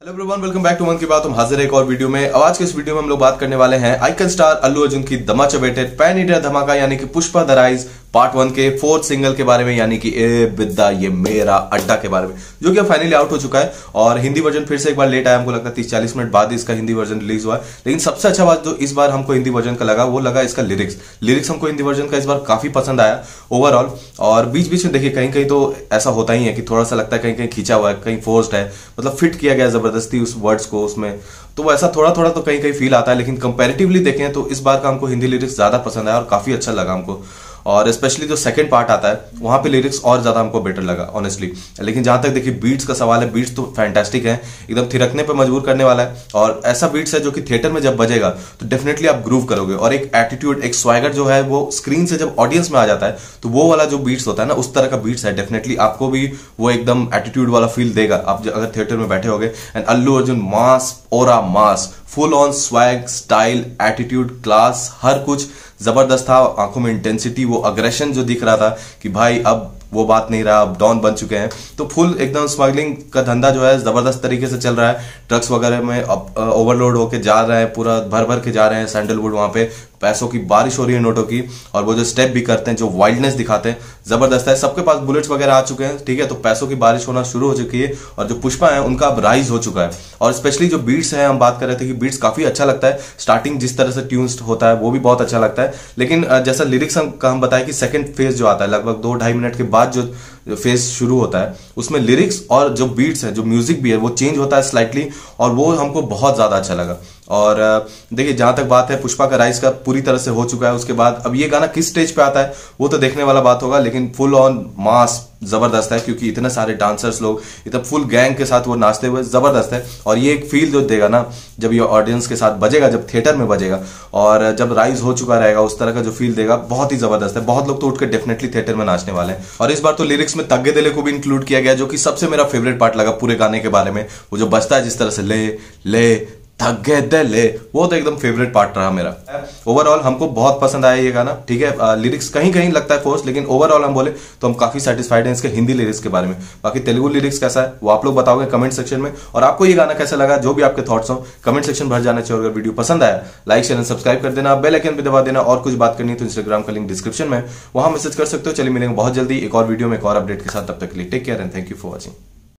Hello everyone, welcome back to Mann Ki बात। हम हाजिर है एक और वीडियो में। आज के इस वीडियो में हम लोग बात करने वाले हैं आइकन स्टार अल्लू अर्जुन की धमाचोवेटेड पैन इंडिया धमाका यानी कि पुष्पा द राइज पार्ट 1 के 4th सिंगल के बारे में, यानी कि ए बिद्दा ये मेरा अड्डा के बारे में, जो कि अब फाइनली आउट हो चुका है। और हिंदी वर्जन फिर से एक बार लेट आया, हमको लगता है 30-40 मिनट बाद इसका हिंदी वर्जन रिलीज हुआ है। लेकिन सबसे अच्छा बात जो इस बार हमको हिंदी वर्जन का लगा वो लगा इसका लिरिक्स हमको हिंदी वर्जन का इस बार काफी पसंद आया ओवरऑल। और बीच बीच में देखिए कहीं कहीं तो ऐसा होता ही है कि थोड़ा सा लगता है कहीं कहीं खींचा हुआ है, कहीं फोर्स्ड है, मतलब फिट किया गया जबरदस्ती उस वर्ड्स को उसमें, तो वैसा थोड़ा थोड़ा तो कहीं कहीं फील आता है। लेकिन कंपैरेटिवली देखें तो इस बार का हमको हिंदी लिरिक्स ज्यादा पसंद आया और काफी अच्छा लगा हमको। और स्पेशली जो सेकंड पार्ट आता है वहां पे लिरिक्स और ज्यादा हमको बेटर लगा ऑनेस्टली। लेकिन जहां तक देखिए बीट्स का सवाल है, बीट्स तो फैंटास्टिक है, एकदम थिरकने पे मजबूर करने वाला है। और ऐसा बीट्स है जो कि थिएटर में जब बजेगा तो डेफिनेटली आप ग्रूव करोगे। और एक एटीट्यूड, एक स्वागर जो है वो स्क्रीन से जब ऑडियंस में आ जाता है तो वो वाला जो बीट्स होता है ना, उस तरह का बीट्स है, डेफिनेटली आपको भी वो एकदम एटीट्यूड वाला फील देगा आप अगर थिएटर में बैठे होगे। And Allu Arjun mass, aura mass, full on swag, style, attitude, class, हर कुछ जबरदस्त था। आंखों में इंटेंसिटी, वो अग्रेशन जो दिख रहा था कि भाई अब वो बात नहीं रहा, अब डॉन बन चुके हैं। तो फुल एकदम स्मगलिंग का धंधा जो है जबरदस्त तरीके से चल रहा है। ट्रक्स वगैरह में ओवरलोड होके जा रहे हैं, पूरा भर भर के जा रहे हैं सैंडलवुड, वहां पे पैसों की बारिश हो रही है, नोटों की। और वो जो स्टेप भी करते हैं, जो वाइल्डनेस दिखाते हैं, जबरदस्त है। सबके पास बुलेट्स वगैरह आ चुके हैं, ठीक है, तो पैसों की बारिश होना शुरू हो चुकी है। और जो पुष्पा है उनका अब राइज हो चुका है। और स्पेशली जो बीट्स है, हम बात कर रहे थे कि बीट्स काफी अच्छा लगता है। स्टार्टिंग जिस तरह से ट्यून्स होता है वो भी बहुत अच्छा लगता है। लेकिन जैसा लिरिक्स हम बताया कि सेकंड फेज जो आता है लगभग 2-2.5 मिनट के बाद जो फेज शुरू होता है, उसमें लिरिक्स और जो बीट्स है, जो म्यूजिक भी है, वो चेंज होता है स्लाइटली। और वो हमको बहुत ज्यादा अच्छा लगा। और देखिए जहां तक बात है पुष्पा का राइज का पूरी तरह से हो चुका है। उसके बाद अब ये गाना किस स्टेज पे आता है वो तो देखने वाला बात होगा। लेकिन फुल ऑन मास जबरदस्त है, क्योंकि इतने सारे डांसर्स लोग इतना फुल गैंग के साथ वो नाचते हुए जबरदस्त है। और ये एक फील जो देगा ना जब ये ऑडियंस के साथ बजेगा, जब थिएटर में बजेगा और जब राइज हो चुका रहेगा, उस तरह का जो फील देगा बहुत ही जबरदस्त है। बहुत लोग तो उठ के डेफिनेटली थिएटर में नाचने वाले हैं। और इस बार तो लिरिक्स में तग्गे दिले को भी इंक्लूड किया गया, जो कि सबसे मेरा फेवरेट पार्ट लगा पूरे गाने के बारे में। वो जो बजता है जिस तरह से ले ले थगे दले, वो तो एकदम फेवरेट पार्ट रहा मेरा। ओवरऑल हमको बहुत पसंद आया ये गाना, ठीक है। लिरिक्स कहीं कहीं लगता है फोर्स, लेकिन ओवरऑल हम बोले तो हम काफी सेटिस्फाइड हैं इसके हिंदी लिरिक्स के बारे में। बाकी तेलुगु लिरिक्स कैसा है वो आप लोग बताओगे कमेंट सेक्शन में। और आपको ये गाना कैसा लगा, जो भी आपके थॉट्स हो कमेंट सेक्शन भर जाना चाहिए। अगर वीडियो पसंद आया लाइक शेयर एंड सब्सक्राइब कर देना, बेल आइकन भी दबा देना। और कुछ बात करनी है तो इंस्टाग्राम का लिंक डिस्क्रिप्शन में, वहां मैसेज कर सकते हो। चलिए मिलेंगे बहुत जल्दी एक और वीडियो में एक और अपडेट के साथ। तब तक के लिए take care and thank you for watching.